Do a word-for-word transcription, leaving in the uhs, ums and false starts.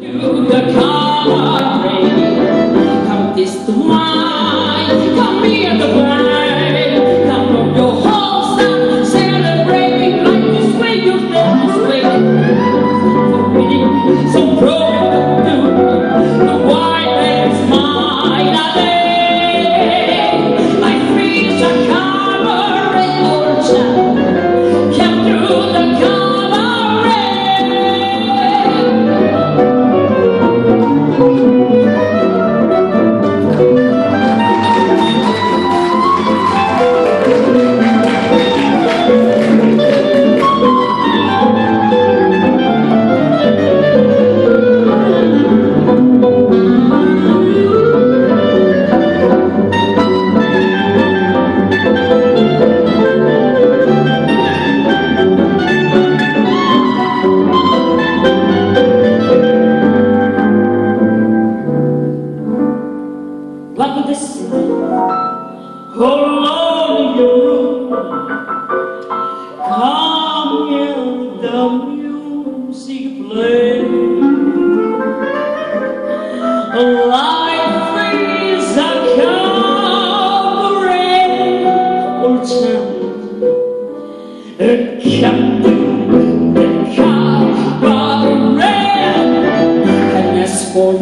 The car come this to mine, come here to play, come from your house and celebrate like this way you never sway. For me, so proud to do the white is mine a day. My feet are covered old child, kept through the car. Like the sea, along your room, come hear the music play. Life is a cabaret, old town, a captain, the cabaret, and as for